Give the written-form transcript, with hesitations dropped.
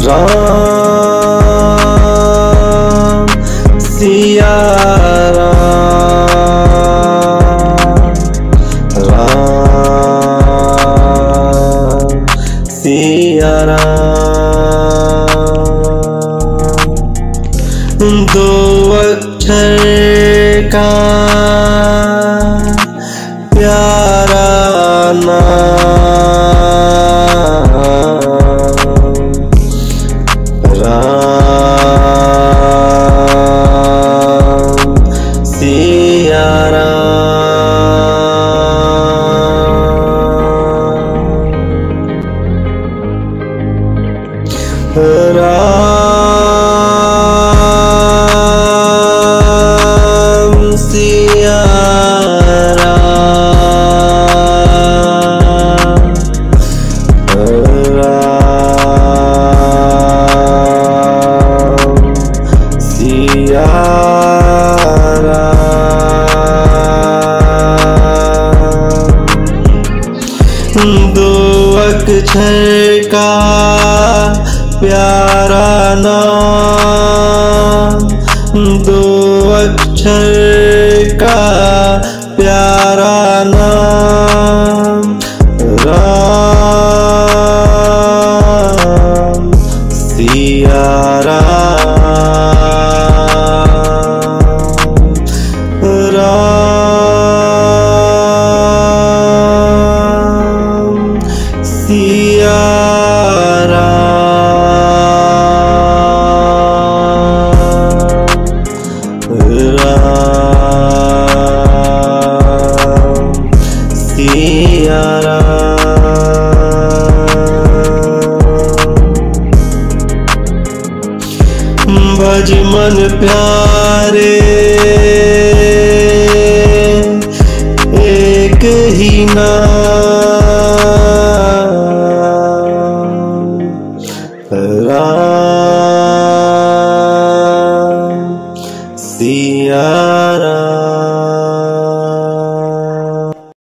राम सिया राम, राम सिया राम। दो अक्षर का प्यारा नाम, राम सिया राम। राम सिया राम, राम सिया राम। दो अक्षर का प्यारा नाम, दो अक्षर का प्यारा नाम, राम सिया राम, राम सिया सिया राम। भज मन प्यारे एक ही नाम, राम सिया राम।